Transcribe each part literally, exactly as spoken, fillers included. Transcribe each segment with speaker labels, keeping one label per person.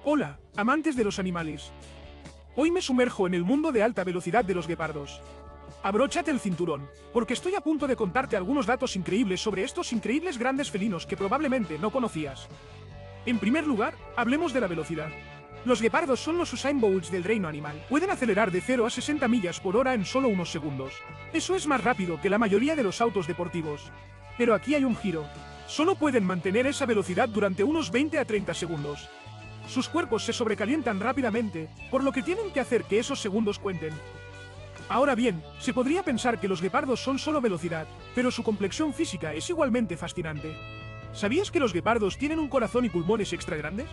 Speaker 1: Hola, amantes de los animales. Hoy me sumerjo en el mundo de alta velocidad de los guepardos. Abróchate el cinturón, porque estoy a punto de contarte algunos datos increíbles sobre estos increíbles grandes felinos que probablemente no conocías. En primer lugar, hablemos de la velocidad. Los guepardos son los Usain Bolts del reino animal. Pueden acelerar de cero a sesenta millas por hora en solo unos segundos. Eso es más rápido que la mayoría de los autos deportivos. Pero aquí hay un giro. Solo pueden mantener esa velocidad durante unos veinte a treinta segundos. Sus cuerpos se sobrecalientan rápidamente, por lo que tienen que hacer que esos segundos cuenten. Ahora bien, se podría pensar que los guepardos son solo velocidad, pero su complexión física es igualmente fascinante. ¿Sabías que los guepardos tienen un corazón y pulmones extra grandes?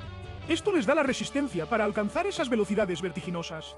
Speaker 1: Esto les da la resistencia para alcanzar esas velocidades vertiginosas.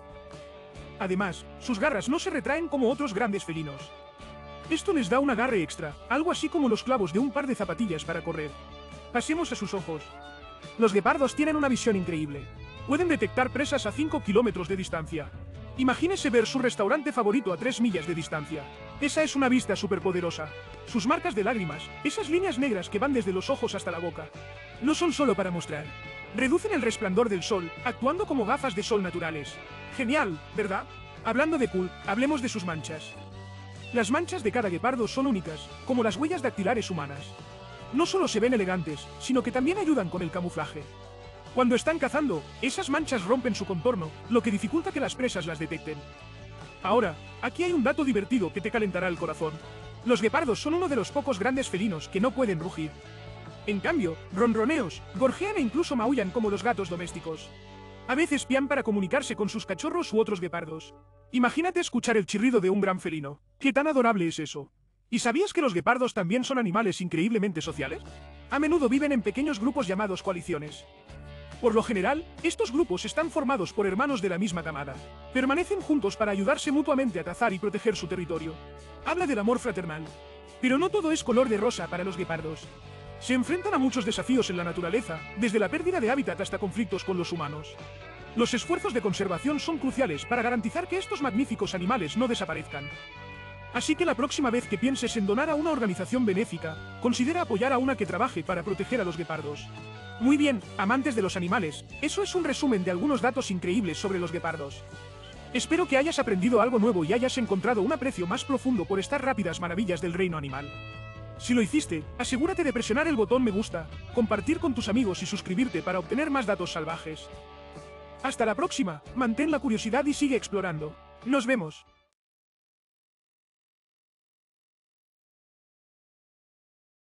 Speaker 1: Además, sus garras no se retraen como otros grandes felinos. Esto les da un agarre extra, algo así como los clavos de un par de zapatillas para correr. Pasemos a sus ojos. Los guepardos tienen una visión increíble. Pueden detectar presas a cinco kilómetros de distancia. Imagínese ver su restaurante favorito a tres millas de distancia. Esa es una vista superpoderosa. Sus marcas de lágrimas, esas líneas negras que van desde los ojos hasta la boca, no son solo para mostrar. Reducen el resplandor del sol, actuando como gafas de sol naturales. Genial, ¿verdad? Hablando de cool, hablemos de sus manchas. Las manchas de cada guepardo son únicas, como las huellas dactilares humanas. No solo se ven elegantes, sino que también ayudan con el camuflaje. Cuando están cazando, esas manchas rompen su contorno, lo que dificulta que las presas las detecten. Ahora, aquí hay un dato divertido que te calentará el corazón. Los guepardos son uno de los pocos grandes felinos que no pueden rugir. En cambio, ronroneos, gorjean e incluso maullan como los gatos domésticos. A veces pían para comunicarse con sus cachorros u otros guepardos. Imagínate escuchar el chirrido de un gran felino. ¿Qué tan adorable es eso? ¿Y sabías que los guepardos también son animales increíblemente sociales? A menudo viven en pequeños grupos llamados coaliciones. Por lo general, estos grupos están formados por hermanos de la misma camada. Permanecen juntos para ayudarse mutuamente a cazar y proteger su territorio. Habla del amor fraternal. Pero no todo es color de rosa para los guepardos. Se enfrentan a muchos desafíos en la naturaleza, desde la pérdida de hábitat hasta conflictos con los humanos. Los esfuerzos de conservación son cruciales para garantizar que estos magníficos animales no desaparezcan. Así que la próxima vez que pienses en donar a una organización benéfica, considera apoyar a una que trabaje para proteger a los guepardos. Muy bien, amantes de los animales, eso es un resumen de algunos datos increíbles sobre los guepardos. Espero que hayas aprendido algo nuevo y hayas encontrado un aprecio más profundo por estas rápidas maravillas del reino animal. Si lo hiciste, asegúrate de presionar el botón me gusta, compartir con tus amigos y suscribirte para obtener más datos salvajes. Hasta la próxima, mantén la curiosidad y sigue explorando. Nos vemos.